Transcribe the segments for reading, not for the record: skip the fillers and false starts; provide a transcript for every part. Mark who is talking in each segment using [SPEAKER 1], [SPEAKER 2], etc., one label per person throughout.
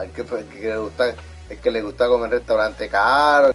[SPEAKER 1] el que le gusta comer en restaurante caro.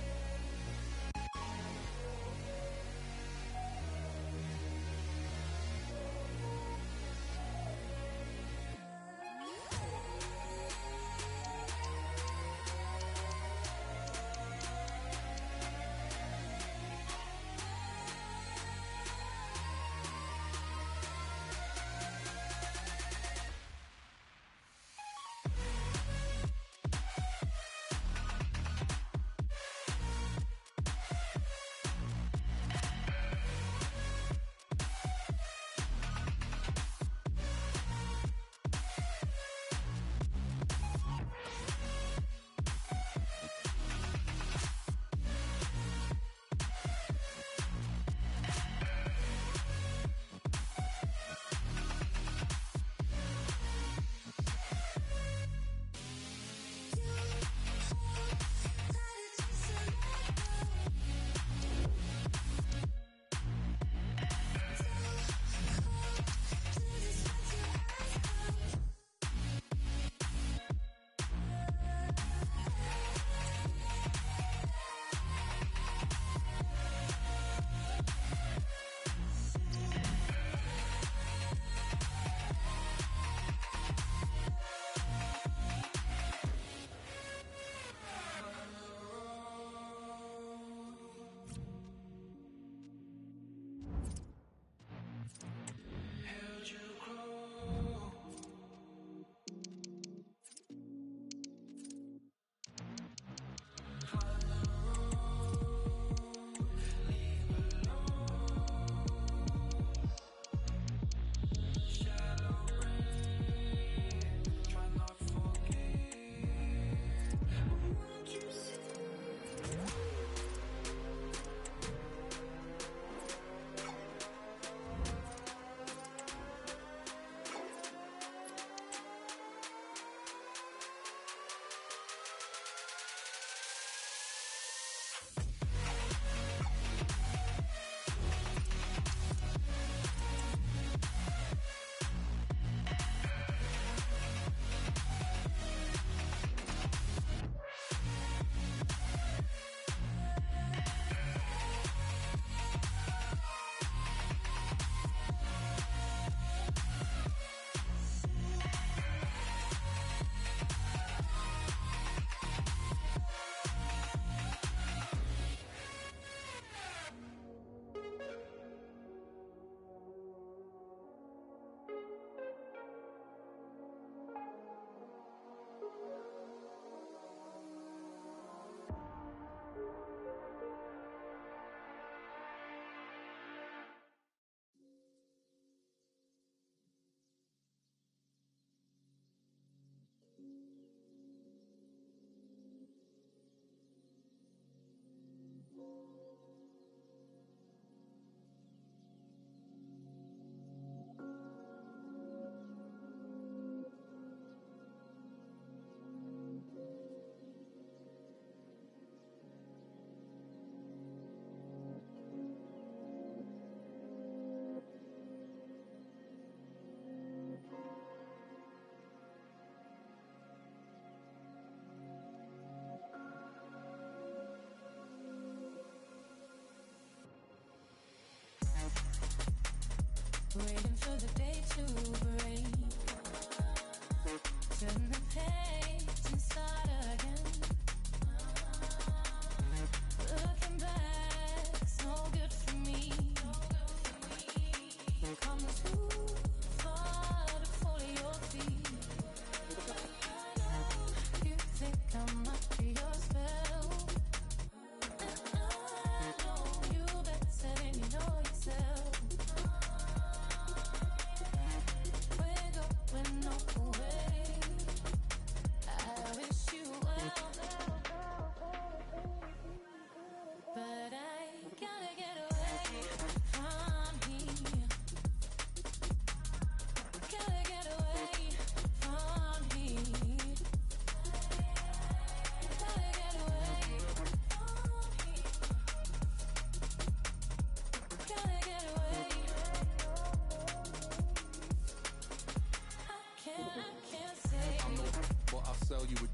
[SPEAKER 2] Waiting for the day to break. Turn the page and start again. Looking back's no good for me. Come too far to follow your feet. You think I might be your spell, and I know you better than you know yourself.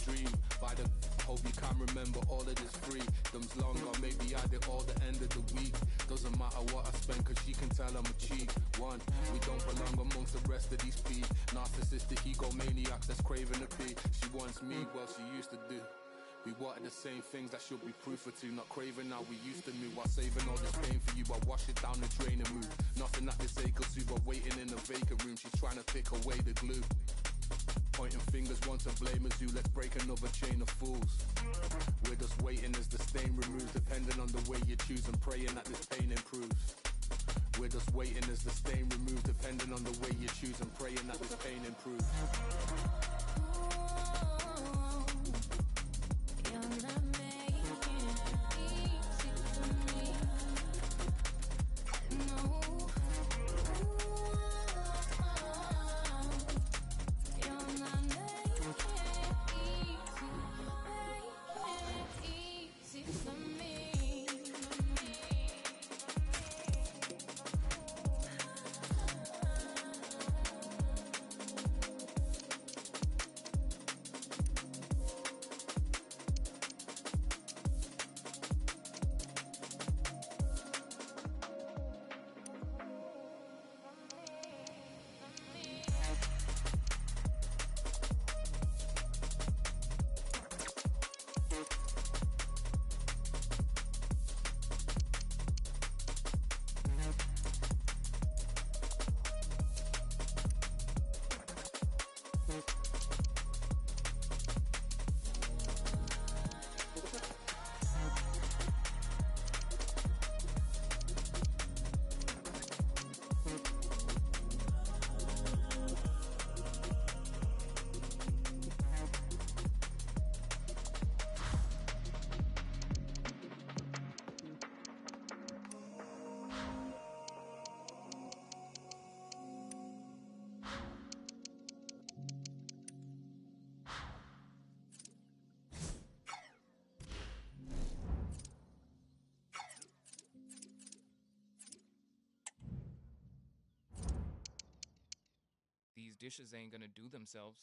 [SPEAKER 3] dream. By the hope you can remember all of this freedom's longer. Maybe I did all the end of the week. Doesn't matter what I spend, cause she can tell I'm a cheat. One, we don't belong amongst the rest of these peas. Narcissistic egomaniacs that's craving a pee. She wants me, well she used to do. We wanted the same things that should be proof for two. Not craving how we used to move. While saving all this pain for you, I wash it down the drain and move. Nothing that this ache or soothe, but waiting in a vacant room. She's trying to pick away the glue. Pointing fingers, one to blame as you. Let's break another chain of fools. We're just waiting as the stain removes. Depending on the way you choose and praying that this pain improves. We're just waiting as the stain removes. Depending on the way you choose and praying that this pain improves.
[SPEAKER 2] You're not making it easy for me. No. You're not making it easy for me.
[SPEAKER 4] These dishes ain't gonna do themselves.